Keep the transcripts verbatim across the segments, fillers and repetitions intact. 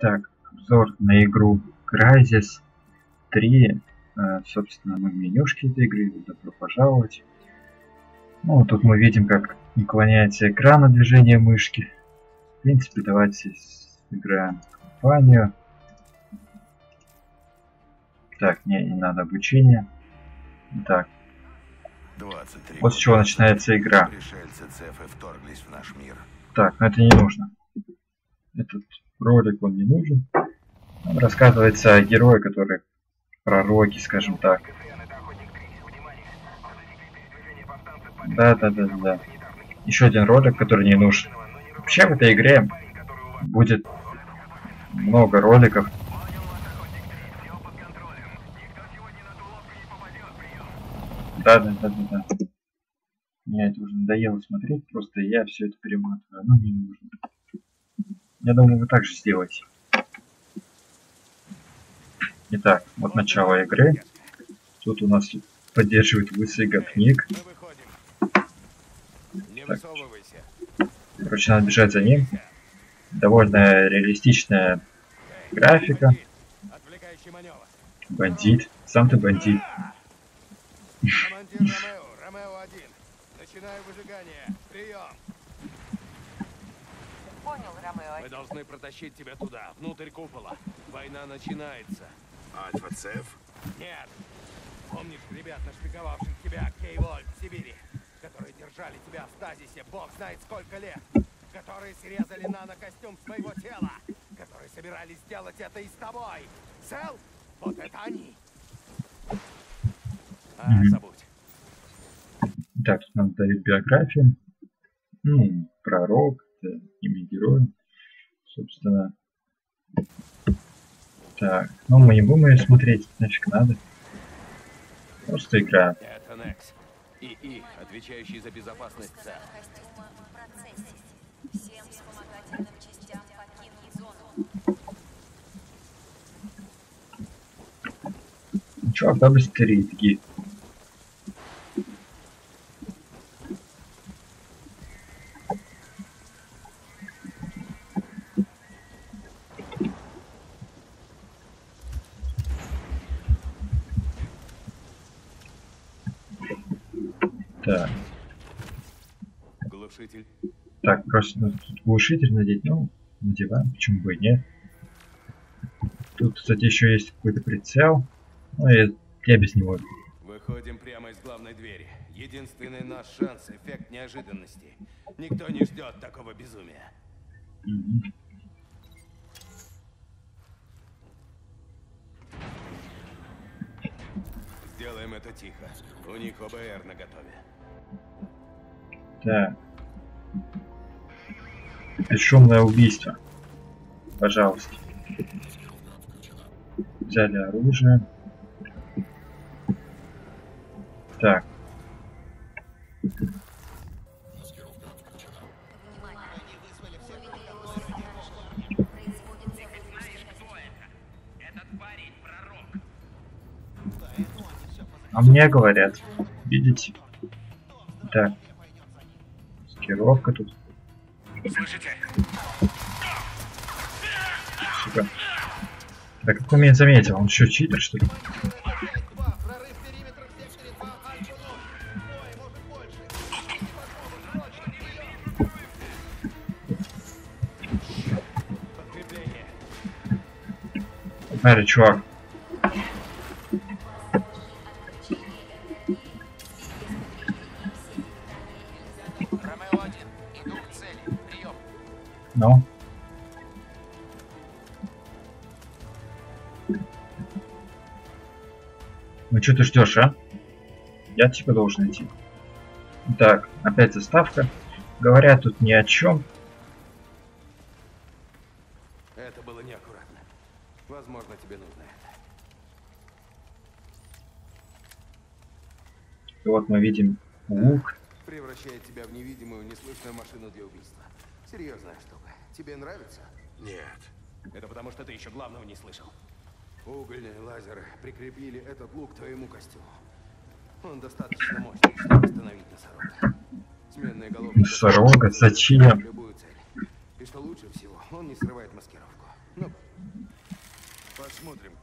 Так, обзор на игру Crysis три. Э, собственно, мы в менюшке этой игры. Добро пожаловать. Ну, тут мы видим, как наклоняется экран на движение мышки. В принципе, давайте сыграем компанию. Так, не, не надо обучения. Так. Вот с чего начинается игра. Пришельцы Цефы вторглись в наш мир. Так, но это не нужно. Этот ролик, он не нужен. Там рассказывается о герое, который пророки, скажем так. Да, да, да, да. Еще один ролик, который не нужен. Вообще в этой игре будет много роликов. Да, да, да, да, да. Мне это уже надоело смотреть, просто я все это перематываю. Оно не нужно. Я думаю, вы так же сделаете. Итак, вот начало игры. Тут у нас поддерживает высыга книг. Так. Короче, надо бежать за ним. Довольно реалистичная графика. Бандит. Сам ты бандит. Мы должны протащить тебя туда, внутрь купола. Война начинается. Альфа-Цеф? Нет. Помнишь ребят, нашпиговавших тебя, Кейвольт, в Сибири? Которые держали тебя в стазисе бог знает сколько лет. Которые срезали нано-костюм своего тела. Которые собирались сделать это и с тобой. Цел? Вот это они. А, Mm-hmm. забудь. Так, тут нам дают биографию. Ну, пророк, это имя героя. Собственно. Так, ну мы не будем ее смотреть, нафиг надо. Просто играем. Это Некс. И их, отвечающий за безопасность цел. Всем вспомогательным частям покинуть зону. Чувак, да быстрее такие. Так. Глушитель. Так, просто ну, тут глушитель надеть, ну, надеваем, почему бы и нет. Тут, кстати, еще есть какой-то прицел. Ну, я, я без него. Выходим прямо из главной двери. Единственный наш шанс — эффект неожиданности. Никто не ждет такого безумия. Mm-hmm. Сделаем это тихо. У них ОБР наготове. Так. Бесшумное убийство. Пожалуйста. Взяли оружие. Так. А мне говорят, видите? Так. Маскировка тут. Слышите? Сука. Да как он меня заметил? Он еще читер, что ли? Смотри, чувак. Ну? Ну что ты ждешь, а? Я типа должен идти. Так, опять заставка. Говорят тут ни о чем. Это было неаккуратно. Возможно, тебе нужно это. И вот мы видим лук. Превращает тебя в невидимую, неслышную машину для убийства. Серьезная штука. Тебе нравится? Нет. Это потому, что ты еще главного не слышал. Угольные лазеры прикрепили этот лук к твоему костюму. Он достаточно мощный, чтобы остановить носорога. Сменные головки... Носорога? Зачем? Любую цель. И что лучше всего, он не срывает маскировку. Ну, Посмотрим.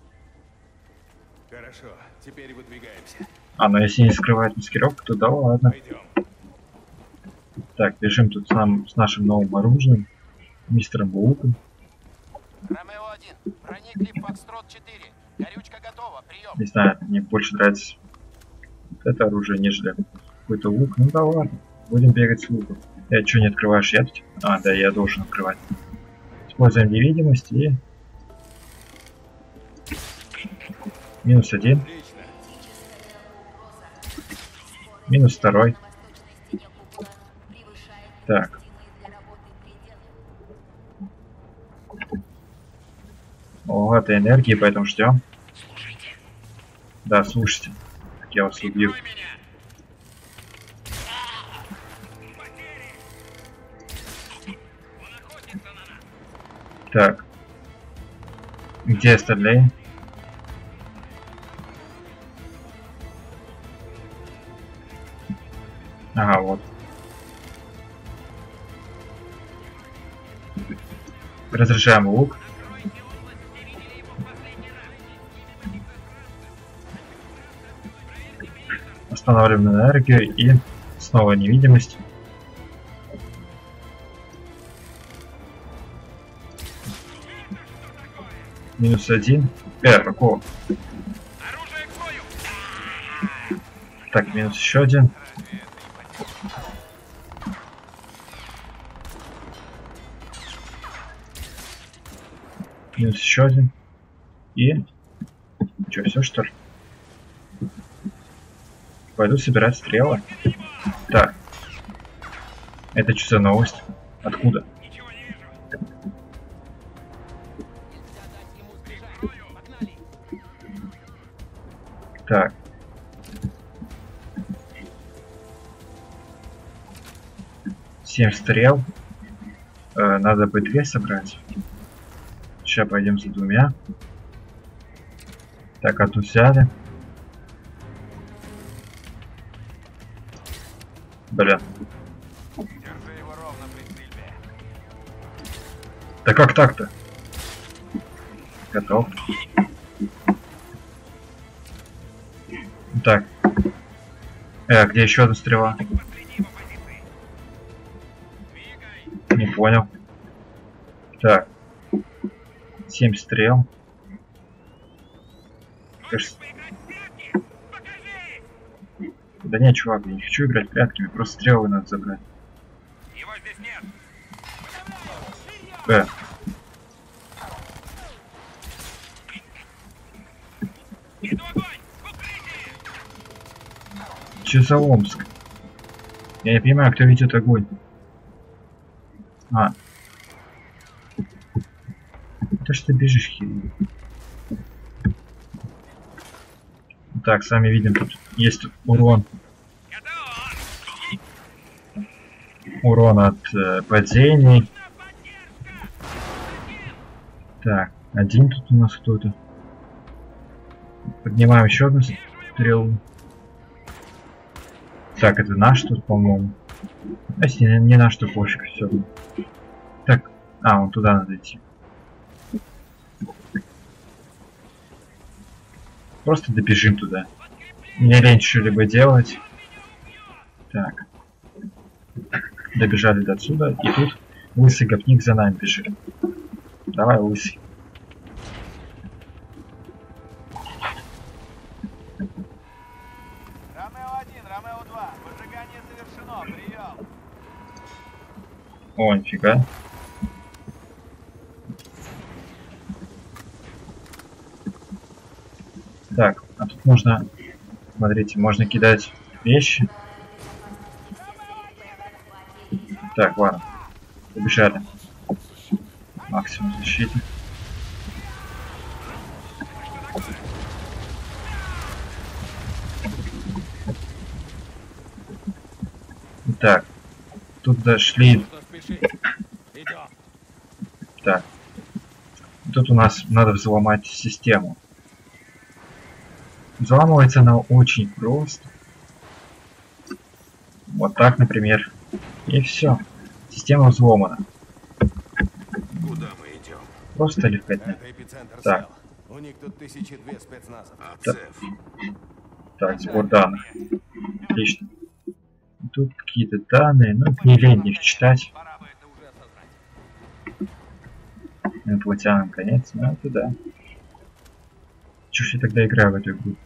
Хорошо, теперь выдвигаемся. А, ну если не скрывает маскировку, то да ладно. Пойдем. Так, бежим тут с, нам, с нашим новым оружием. Мистером Булуком. Ромео один, проникли в Фокстрот четыре. Горючка готова, прием. Не знаю, мне больше нравится вот это оружие, нежели какой-то лук. Ну да ладно, будем бегать с луком. Я что, не открываешь я тут? А, да, я должен открывать. Используем невидимость и... Минус один. Отлично. Минус второй. Так. О, это энергии, поэтому ждем. Да, слушайте. Как я вас убью. Так. Где остальные? Ага, вот. Разряжаем лук. Останавливаем энергию и снова невидимость. Минус один. Э, какого? Так, минус еще один. Минус еще один. И... Че, все что ли? Пойду собирать стрелы. Так. Это что за новость? Откуда? Так. Семь стрел. Э, надо бы две собрать. Сейчас пойдем за двумя. Так, одну взяли. Блин. Держи его ровно при стрельбе. Да как так-то? Готов. Так. Э, где еще одна стрела? Не понял. Так. Семь стрел. Кажется... Да нет, чувак, я не хочу играть прятками, просто стрелы надо забрать. Его здесь нет. Э. Че за Омск? Я не понимаю, кто ведет огонь. А. То что ты бежишь, херень. Так, сами видим, тут есть урон. Урон от э, падений. Так, один тут у нас кто-то. Поднимаем еще одну стрелу. Так, это наш тут, по-моему. А если не, не наш, то пофиг, все. Так, а, вон туда надо идти. Просто добежим туда. Мне лень что-либо делать. Так. Добежали до отсюда. И тут лысый гопник за нами бежит. Давай, лысый. Ромео один, Ромео два. Выжигание завершено. Прием. О, нифига. Так, а тут можно, смотрите, можно кидать вещи. Так, ладно, побежали. Максимум защиты. Так, тут дошли. Так, тут у нас надо взломать систему. Взламывается она очень просто. Вот так, например. И все. Система взломана. Куда мы идем? Просто легкотня. Это эпицентр Так. сел. У них тут тысячи две спецназов. А Да. ЦЕФ? Так, сбор данных. Отлично. Тут какие-то данные, ну не лень их читать. Пора бы это уже осознать. Инопланетянам конец, ну это да. Чё ж я тогда играю в эту игру?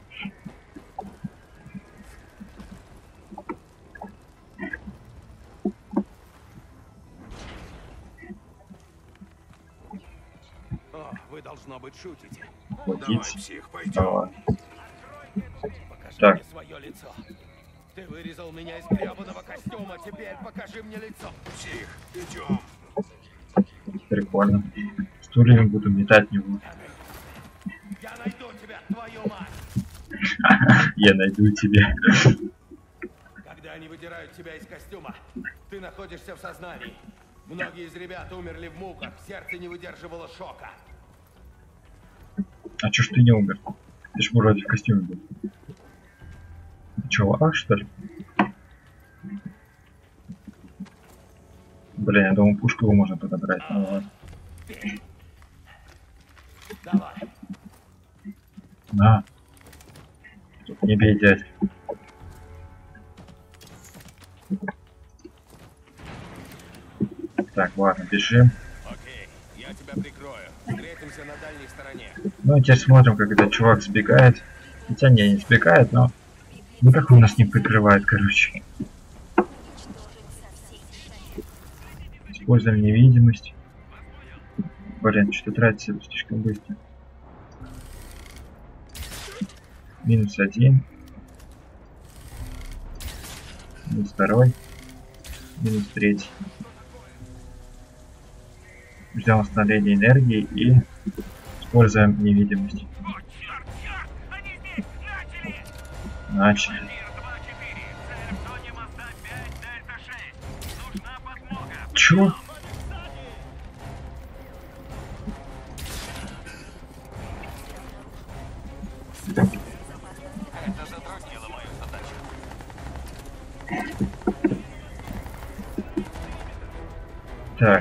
О, вы, должно быть, шутите. Давай, Платить. псих, пойдем. Давай. Покажи Так. мне свое лицо. Ты вырезал меня из гребаного костюма, теперь покажи мне лицо. Псих, идем. Прикольно. Стульями буду метать него. Я найду тебя, твою мать! Я найду тебя. Когда они выдирают тебя из костюма, ты находишься в сознании. Многие из ребят умерли в муках, сердце не выдерживало шока. А чё ж ты не умер? Ты ж вроде в костюме был. Чё, а что ли? Блин, я думал, пушку его можно подобрать. Ну ладно. Давай. На. Тут не бей, дядь. Так, ладно, бежим. Окей, я тебя прикрою. Встретимся на дальней стороне. Ну и теперь смотрим, как этот чувак сбегает. Хотя не, не сбегает, но никак он нас не прикрывает, короче. Используем невидимость. Блин, что-то тратится слишком быстро. Минус один. Минус второй. Минус третий. Ждем восстановления энергии и используем невидимость. Начали. Чё? Это затруднило мою задачу. Так.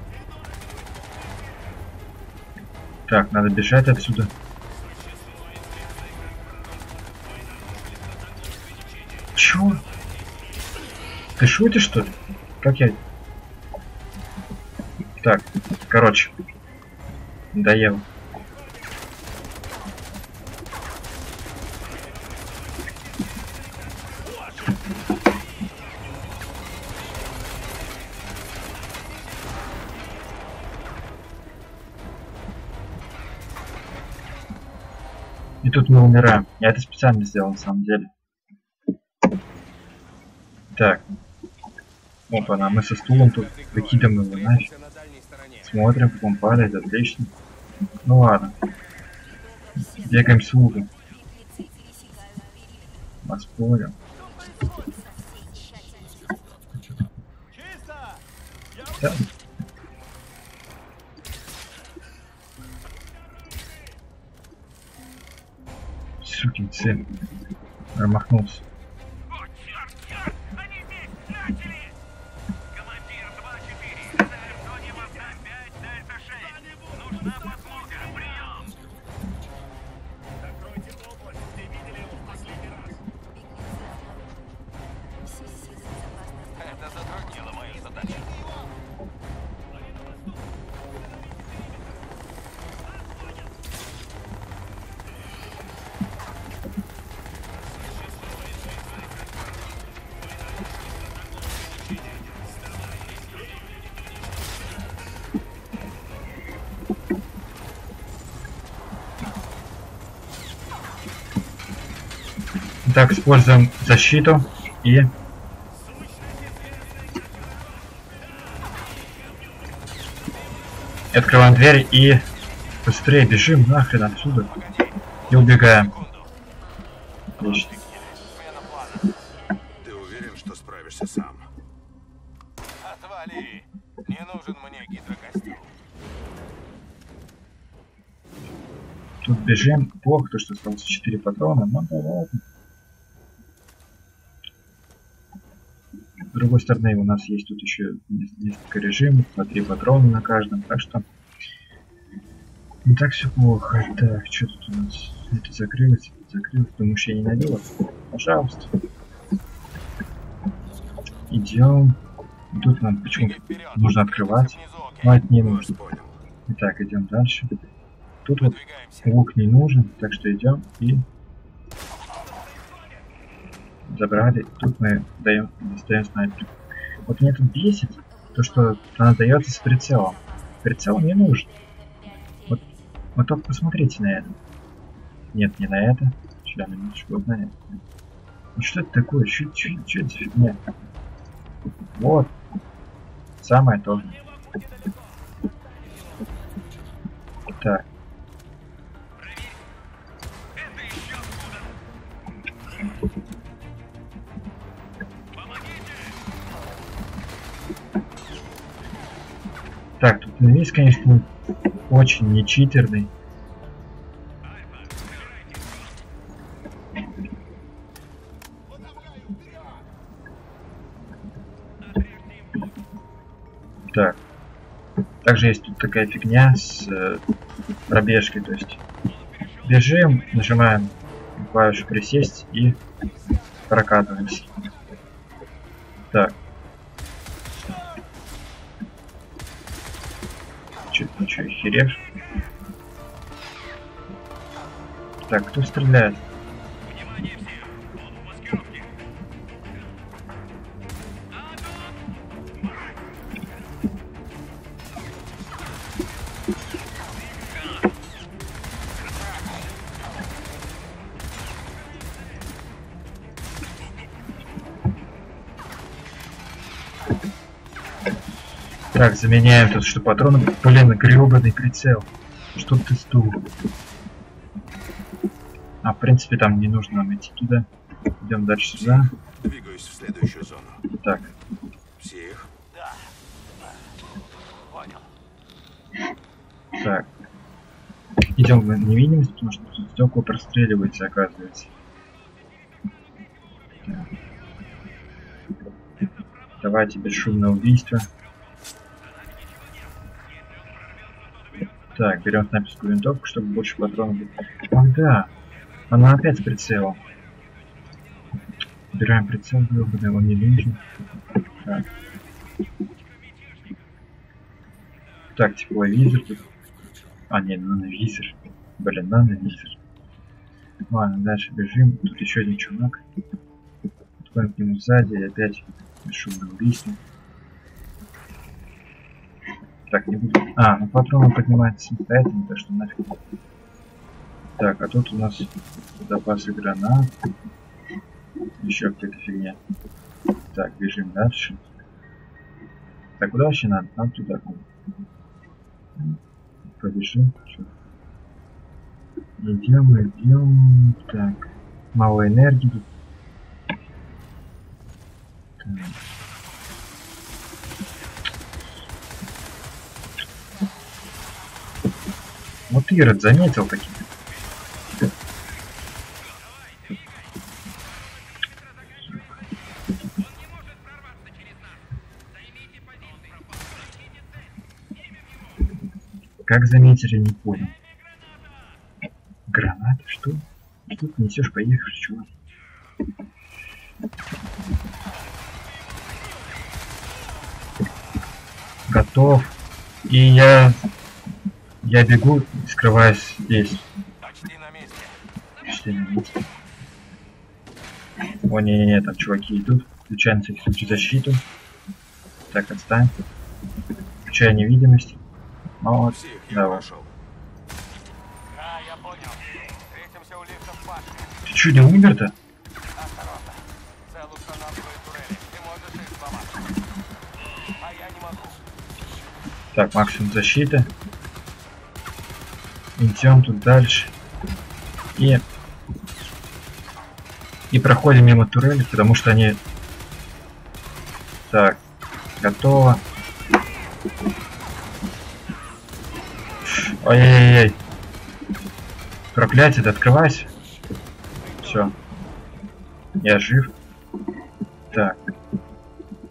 Так, надо бежать отсюда. Чё? Ты шутишь, что ли? Как я... Так, короче. Надоело. И тут мы умираем. Я это специально сделал на самом деле. Так. Опа-на, мы со стулом тут выкидываем его нафиг. Встретимся на дальней стороне. Смотрим, как он падает, отлично. Ну ладно. Бегаем с лугом. Вас понял. Да. Сукин сын. Промахнулся. Это затруднило мою задачу. Так, используем защиту и... Открываем дверь и быстрее бежим нахрен отсюда. И убегаем. Отлично. Смена плана. Ты уверен, что справишься сам? Отвали. Не нужен мне гидрокостюм. Тут бежим. Плохо, то что осталось четыре патрона, но да ладно. С другой стороны, у нас есть тут еще несколько режимов, по три патрона на каждом, так что Не так все плохо. Так, что тут у нас? Это закрылось, это закрылось. Думаешь, я не найду вас? Пожалуйста. Идем. Тут нам почему-то нужно открывать. Но это не нужно. Итак, идем дальше. Тут вот лук не нужен, так что идем и забрали. Тут мы даем, достаем снайпер. Вот меня тут бесит то, что она дается с прицелом. Прицел не нужен. Вот, вот только посмотрите на это. Нет, не на это. Сейчас минуточку, вот на это. Ну что это такое? Что это за фигня? Вот. Самое то же. Так. Так, тут инвиз, конечно, очень не читерный. Так. Также есть тут такая фигня с э, пробежкой, то есть бежим, нажимаем клавишу присесть и прокатываемся. Так. Чё-то ничего, херешь. Так, кто стреляет? Так, заменяем тут, что патроны. Блин, гребаный прицел. Что ты стул? А, в принципе, там не нужно нам идти туда. Идем дальше сюда. Двигаюсь в следующую зону. Так. Псих. Да. Понял. Так. Идем в невидимость, потому что тут стекла простреливается, оказывается. Так. Давайте бесшумное убийство. Так, берем снайперскую винтовку, чтобы больше патронов было. Ах да, она опять с прицелом. Убираем прицел, гребаный, он не нужен. Так, так тепловизор тут. А, нет, нановизор. Блин, нановизор. Ладно, дальше бежим. Тут еще один чувак. Подходим к нему сзади и опять бесшумное убийство. Так, не буду. А, ну патроны поднимается самостоятельно, так что нафиг. Так, а тут у нас запасы гранат. Еще какая-то фигня. Так, бежим дальше. Так, куда вообще надо? Нам туда. Побежим. Чё? Идем, идем. Так, мало энергии. Так. Вот Ирод заметил такие. Как заметили, не понял. Гранаты? Что? Что ты несешь? Поехали, чувак. Готов. И я... Я бегу, скрываюсь здесь. Почти на месте. Почти на месте. О, не-не-не, там чуваки идут. Включаем на всякий случай защиту. Так, отстань. Включаю невидимость. Вот, Псих, я давай. пошел. Да, я понял. Встретимся у лифта в башне. Ты чё, не умер-то? Осторожно. Цел устанавливает турели. Ты можешь их сломать. А я не могу. Так, максимум защиты. Идем тут дальше. И... И проходим мимо турели, потому что они... Так, готово. Ой-ой-ой. Проклятие, да открывайся. Все. Я жив. Так.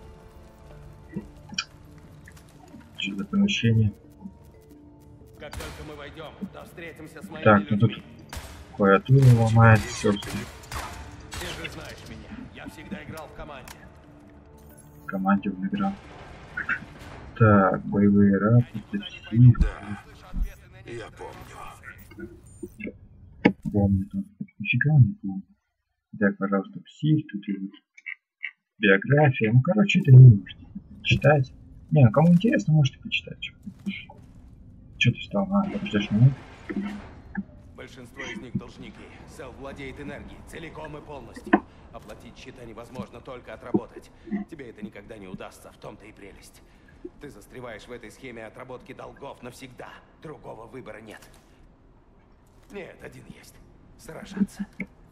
Что за помещение? Как только только мы войдем, то встретимся с моими Так, ну людьми. тут клавиатура ломает, все. Ты же знаешь меня. Я всегда играл в команде. В команде он играл. Так, боевые рапорты, псих. Да, я помню. Помню там. Нифига не помню. Так, пожалуйста, псих, тут и вот биография. Ну, короче, это не нужно читать. Не, ну кому интересно, можете почитать. Что ты встал? А, подождешь минут? Большинство из них должники. Сэл владеет энергией целиком и полностью. Оплатить счета невозможно, только отработать. Тебе это никогда не удастся, в том-то и прелесть. Ты застреваешь в этой схеме отработки долгов навсегда. Другого выбора нет. Нет, один есть. Сражаться.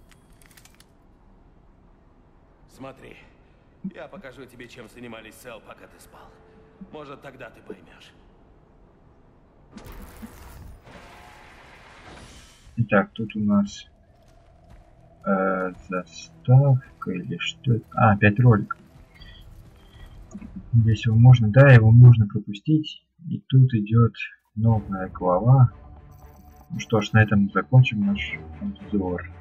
Смотри, я покажу тебе, чем занимались Сэл, пока ты спал. Может, тогда ты поймешь. Итак, тут у нас э, заставка или что это? А, опять ролик. Здесь его можно, да, его можно пропустить. И тут идет новая глава. Ну что ж, на этом закончим наш обзор.